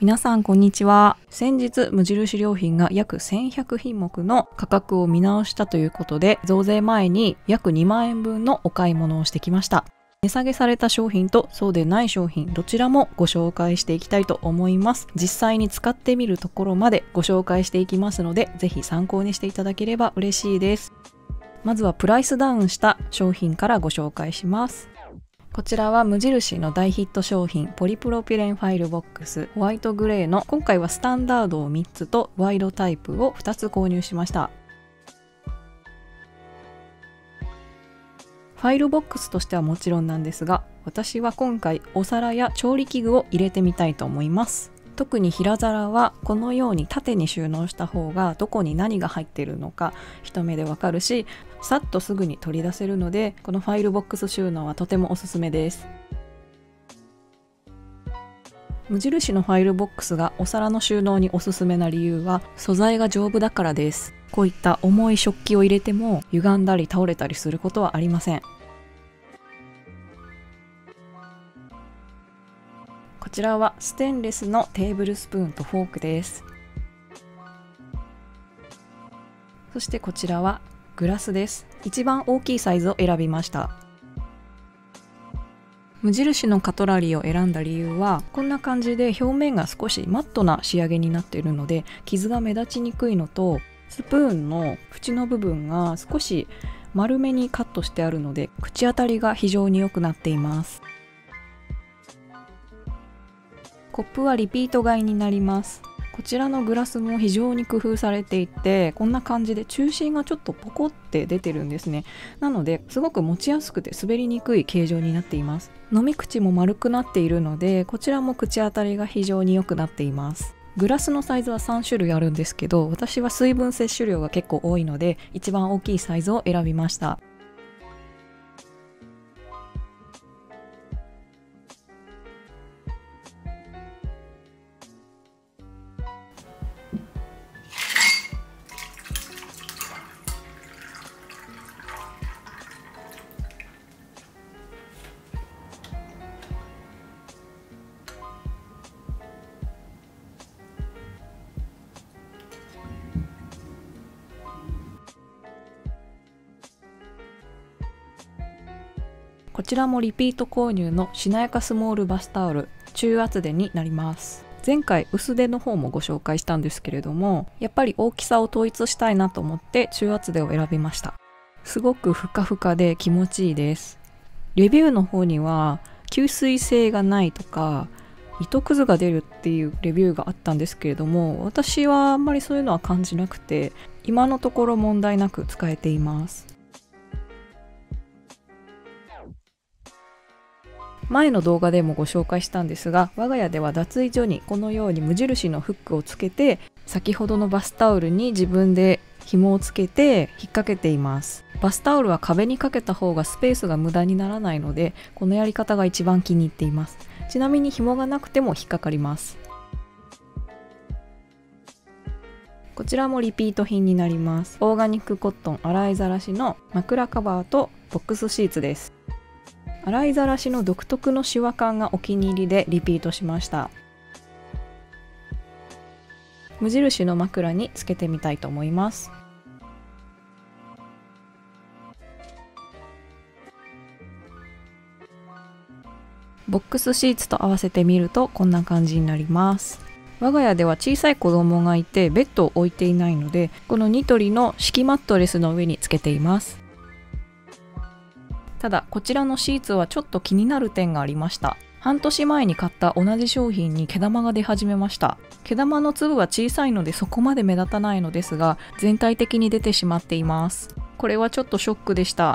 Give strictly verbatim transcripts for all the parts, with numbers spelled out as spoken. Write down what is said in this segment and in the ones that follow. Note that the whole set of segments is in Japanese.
皆さんこんにちは。先日無印良品が約せんひゃくひんもくの価格を見直したということで、増税前に約にまんえんぶんのお買い物をしてきました。値下げされた商品とそうでない商品どちらもご紹介していきたいと思います。実際に使ってみるところまでご紹介していきますので、ぜひ参考にしていただければ嬉しいです。まずはプライスダウンした商品からご紹介します。こちらは無印の大ヒット商品ポリプロピレンファイルボックスホワイトグレーの今回はスタンダードをみっつとワイドタイプをふたつ購入しました。ファイルボックスとしてはもちろんなんですが、私は今回お皿や調理器具を入れてみたいと思います。特に平皿はこのように縦に収納した方がどこに何が入っているのか一目でわかるし、さっとすぐに取り出せるので、このファイルボックス収納はとてもおすすめです。無印のファイルボックスがお皿の収納におすすめな理由は素材が丈夫だからです。こういった重い食器を入れても歪んだり倒れたりすることはありません。こちらはステンレスのテーブルスプーンとフォークです。そしてこちらはグラスです。一番大きいサイズを選びました。無印のカトラリーを選んだ理由はこんな感じで表面が少しマットな仕上げになっているので傷が目立ちにくいのと、スプーンの縁の部分が少し丸めにカットしてあるので口当たりが非常に良くなっています。コップはリピート買いになります。こちらのグラスも非常に工夫されていて、こんな感じで中心がちょっとポコって出てるんですね。なのですごく持ちやすくて滑りにくい形状になっています。飲み口も丸くなっているので、こちらも口当たりが非常に良くなっています。グラスのサイズはさんしゅるいあるんですけど、私は水分摂取量が結構多いので一番大きいサイズを選びました。こちらもリピート購入のしなやかスモールバスタオル中厚手になります。前回薄手の方もご紹介したんですけれども、やっぱり大きさを統一したいなと思って中厚手を選びました。すごくふかふかで気持ちいいです。レビューの方には吸水性がないとか糸くずが出るっていうレビューがあったんですけれども、私はあんまりそういうのは感じなくて今のところ問題なく使えています。前の動画でもご紹介したんですが、我が家では脱衣所にこのように無印のフックをつけて、先ほどのバスタオルに自分で紐をつけて引っ掛けています。バスタオルは壁にかけた方がスペースが無駄にならないので、このやり方が一番気に入っています。ちなみに紐がなくても引っかかります。こちらもリピート品になります。オーガニックコットン洗いざらしの枕カバーとボックスシーツです。洗いざらしの独特のシワ感がお気に入りでリピートしました。無印の枕につけてみたいと思います。ボックスシーツと合わせてみるとこんな感じになります。我が家では小さい子供がいてベッドを置いていないので、このニトリの敷きマットレスの上につけています。ただこちらのシーツはちょっと気になる点がありました。半年前に買った同じ商品に毛玉が出始めました。毛玉の粒は小さいのでそこまで目立たないのですが、全体的に出てしまっています。これはちょっとショックでした。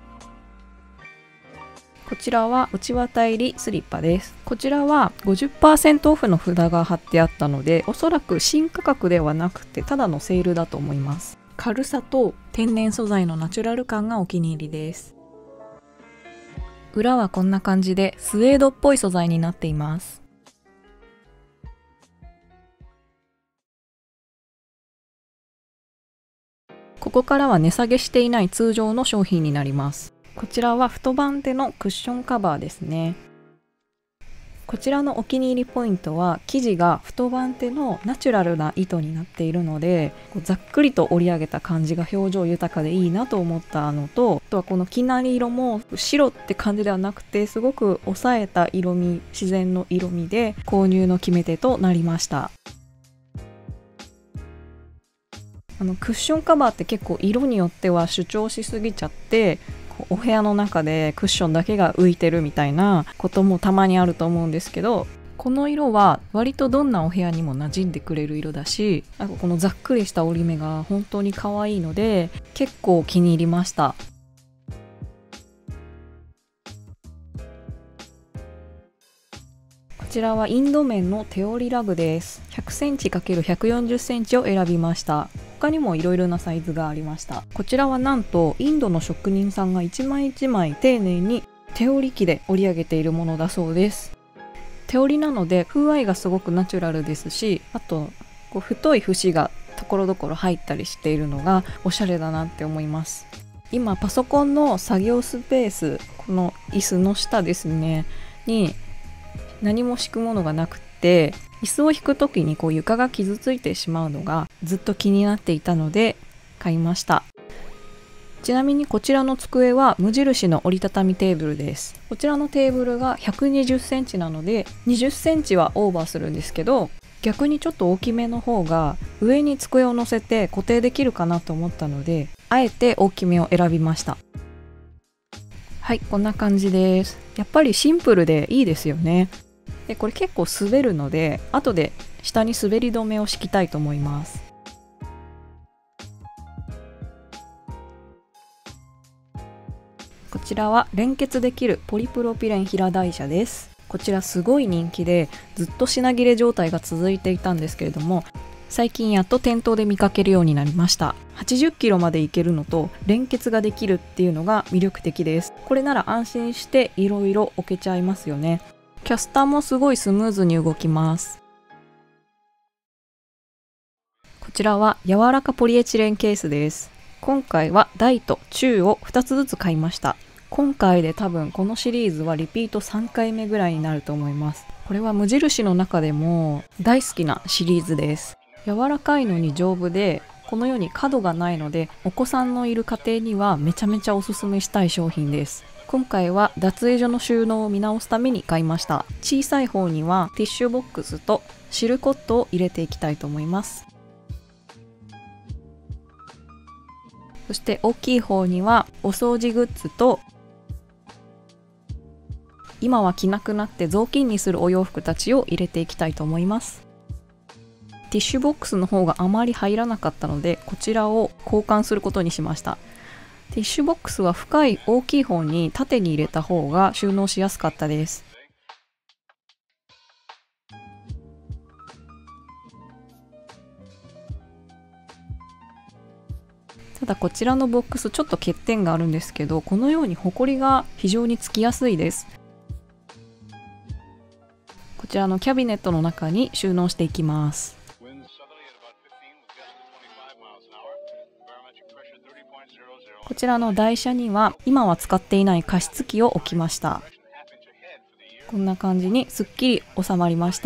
こちらは内綿入りスリッパです。こちらは ごじゅっパーセント オフの札が貼ってあったので、おそらく新価格ではなくてただのセールだと思います。軽さと天然素材のナチュラル感がお気に入りです。裏はこんな感じでスウェードっぽい素材になっています。ここからは値下げしていない通常の商品になります。こちらは太版手のクッションカバーですね。 こちらのお気に入りポイントは生地が太番手のナチュラルな糸になっているので、こうざっくりと織り上げた感じが表情豊かでいいなと思ったのと、あとはこの生成色も白って感じではなくてすごく抑えた色味、自然の色味で購入の決め手となりました。あのクッションカバーって結構色によっては主張しすぎちゃって、お部屋の中でクッションだけが浮いてるみたいなこともたまにあると思うんですけど、この色は割とどんなお部屋にも馴染んでくれる色だし、なんかこのざっくりした折り目が本当に可愛いので結構気に入りました。こちらはインド綿の手織りラグです。ひゃくセンチかけるひゃくよんじゅっセンチを選びました。他にもいろいろなサイズがありました。こちらはなんとインドの職人さんが一枚一枚丁寧に手織り機で織り上げているものだそうです。手織りなので風合いがすごくナチュラルですし、あとこう太い節がところどころ入ったりしているのがおしゃれだなって思います。今パソコンの作業スペース、この椅子の下ですねに何も敷くものがなくて、椅子を引く時にこう床が傷ついてしまうのがずっと気になっていたので買いました。ちなみにこちらの机は無印の折りたたみテーブルです。こちらのテーブルがひゃくにじゅっセンチなのでにじゅっセンチはオーバーするんですけど、逆にちょっと大きめの方が上に机を乗せて固定できるかなと思ったので、あえて大きめを選びました。はい、こんな感じです。やっぱりシンプルでいいですよね。でこれ結構滑るので後で下に滑り止めを敷きたいと思います。こちらは連結できるポリプロピレン平台車です。こちらすごい人気でずっと品切れ状態が続いていたんですけれども、最近やっと店頭で見かけるようになりました。はちじゅっキロまで行けるのと連結ができるっていうのが魅力的です。これなら安心していろいろ置けちゃいますよね。キャスターもすごいスムーズに動きます。こちらは柔らかポリエチレンケースです。今回は大と中をふたつずつ買いました。今回で多分このシリーズはリピートさんかいめぐらいになると思います。これは無印の中でも大好きなシリーズです。柔らかいのに丈夫で、このように角がないのでお子さんのいる家庭にはめちゃめちゃおすすめしたい商品です。今回は脱衣所の収納を見直すために買いました。小さい方にはティッシュボックスとシルコットを入れていきたいと思います。そして大きい方にはお掃除グッズと今は着なくなって雑巾にするお洋服たちを入れていきたいと思います。ティッシュボックスの方があまり入らなかったのでこちらを交換することにしました。ティッシュボックスは深い大きい方に縦に入れた方が収納しやすかったです。ただこちらのボックスちょっと欠点があるんですけど、このようにホコリが非常につきやすいです。こちらのキャビネットの中に収納していきます。こちらの台車には今は使っていない加湿器を置きました。こんな感じにすっきり収まりました。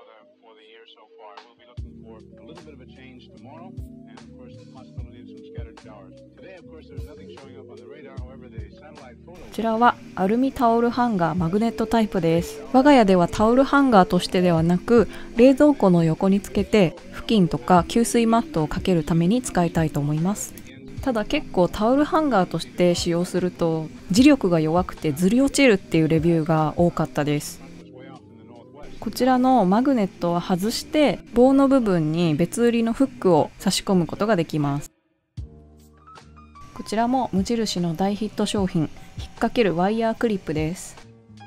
こちらはアルミタオルハンガーマグネットタイプです。我が家ではタオルハンガーとしてではなく冷蔵庫の横につけて布巾とか吸水マットをかけるために使いたいと思います。ただ結構タオルハンガーとして使用すると磁力が弱くてずり落ちるっていうレビューが多かったです。こちらのマグネットは外して棒の部分に別売りのフックを差し込むことができます。こちらも無印の大ヒット商品、引っ掛けるワイヤークリップです。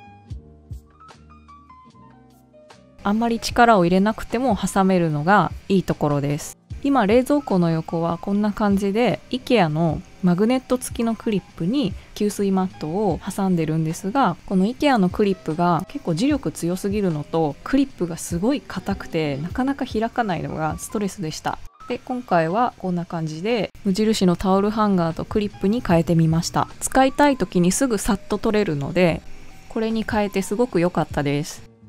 あんまり力を入れなくても挟めるのがいいところです。今冷蔵庫の横はこんな感じで IKEA のマグネット付きのクリップに吸水マットを挟んでるんですが、この IKEA のクリップが結構磁力強すぎるのとクリップがすごい硬くてなかなか開かないのがストレスでした。で今回はこんな感じで無印のタオルハンガーとクリップに変えてみました。使いたい時にすぐさっと取れるのでこれに変えてすごく良かったです。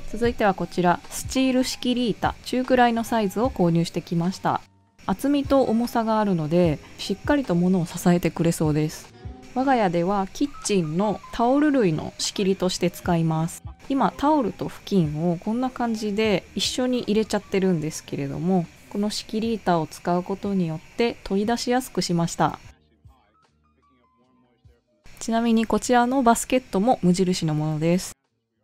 続いてはこちらスチールシキリータ、中くらいのサイズを購入してきました。厚みと重さがあるのでしっかりと物を支えてくれそうです。我が家ではキッチンのタオル類の仕切りとして使います。今タオルと布巾をこんな感じで一緒に入れちゃってるんですけれども、この仕切り板を使うことによって取り出しやすくしました。ちなみにこちらのバスケットも無印のものです。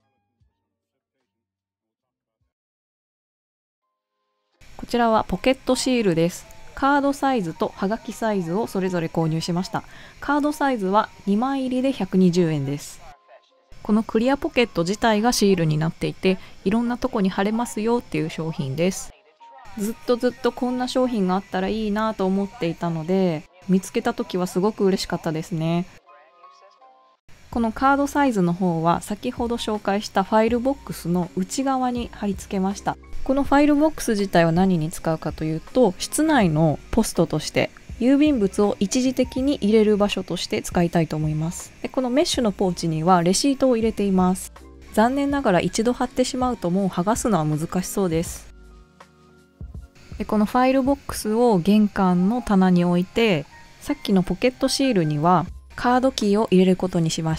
こちらはポケットシールです。カードサイズとはがきサイズをそれぞれ購入しました。カードサイズはにまい入りでひゃくにじゅうえんです。このクリアポケット自体がシールになっていて、いろんなとこに貼れますよっていう商品です。ずっとずっとこんな商品があったらいいなと思っていたので、見つけた時はすごく嬉しかったですね。このカードサイズの方は先ほど紹介したファイルボックスの内側に貼り付けました。このファイルボックス自体は何に使うかというと、室内のポストとして郵便物を一時的に入れる場所として使いたいと思います。でこのメッシュのポーチにはレシートを入れています。残念ながら一度貼ってしまうともう剥がすのは難しそうです。でこのファイルボックスを玄関の棚に置いて、さっきのポケットシールにはカードキーを入れることにしました。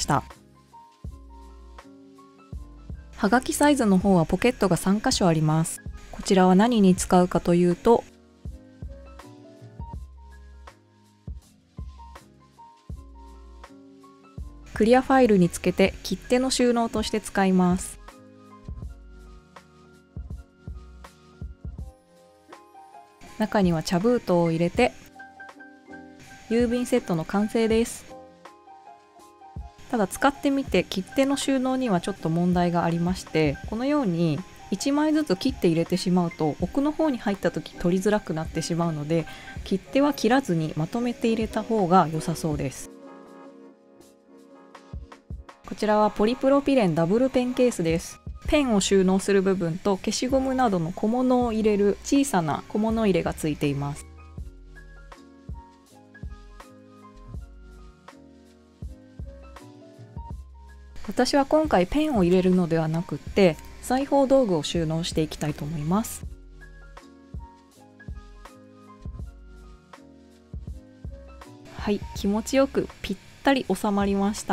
はがきサイズの方はポケットがさんかしょあります。こちらは何に使うかというと、クリアファイルにつけて切手の収納として使います。中には茶封筒を入れて郵便セットの完成です。ただ使ってみて切手の収納にはちょっと問題がありまして、このようにいちまいずつ切って入れてしまうと奥の方に入った時取りづらくなってしまうので、切手は切らずにまとめて入れた方が良さそうです。こちらはポリプロピレンダブルペンケースです。ペンを収納する部分と消しゴムなどの小物を入れる小さな小物入れがついています。私は今回ペンを入れるのではなくって裁縫道具を収納していきたいと思います。はい、気持ちよくぴったり収まりました。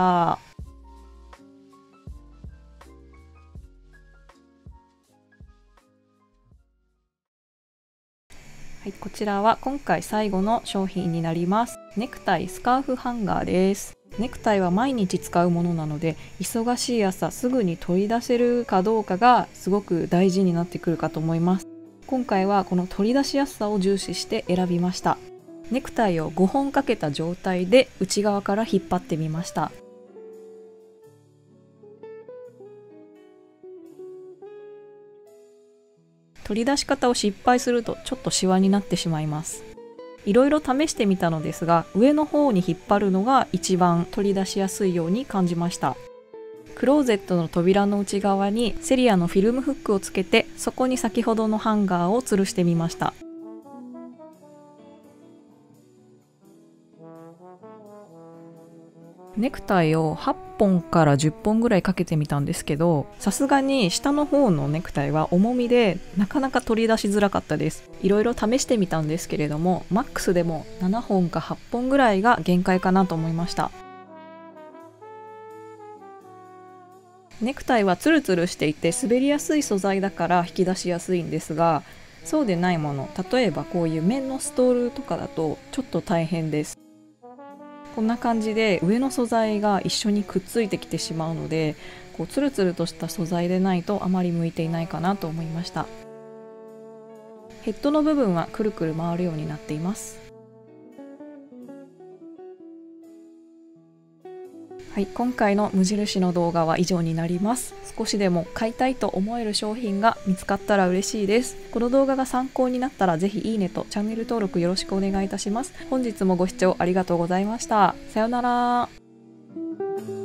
はい、こちらは今回最後の商品になります。ネクタイスカーフハンガーです。ネクタイは毎日使うものなので、忙しい朝すぐに取り出せるかどうかがすごく大事になってくるかと思います。今回はこの取り出しやすさを重視して選びました。ネクタイをごほんかけた状態で内側から引っ張ってみました。取り出し方を失敗するとちょっとシワになってしまいます。いろいろ試してみたのですが、上の方に引っ張るのが一番取り出しやすいように感じました。クローゼットの扉の内側にセリアのフィルムフックをつけて、そこに先ほどのハンガーを吊るしてみました。ネクタイをはっぽんからじゅっぽんぐらいかけてみたんですけど、さすがに下の方のネクタイは重みでなかなか取り出しづらかったです。いろいろ試してみたんですけれども、マックスでもななほんかはっぽんぐらいが限界かなと思いました。ネクタイはツルツルしていて滑りやすい素材だから引き出しやすいんですが、そうでないもの、例えばこういう綿のストールとかだとちょっと大変です。こんな感じで上の素材が一緒にくっついてきてしまうので、こうツルツルとした素材でないとあまり向いていないかなと思いました。ヘッドの部分はくるくる回るようになっています。はい、今回の無印の動画は以上になります。少しでも買いたいと思える商品が見つかったら嬉しいです。この動画が参考になったらぜひいいねとチャンネル登録よろしくお願いいたします。本日もご視聴ありがとうございました。さようなら。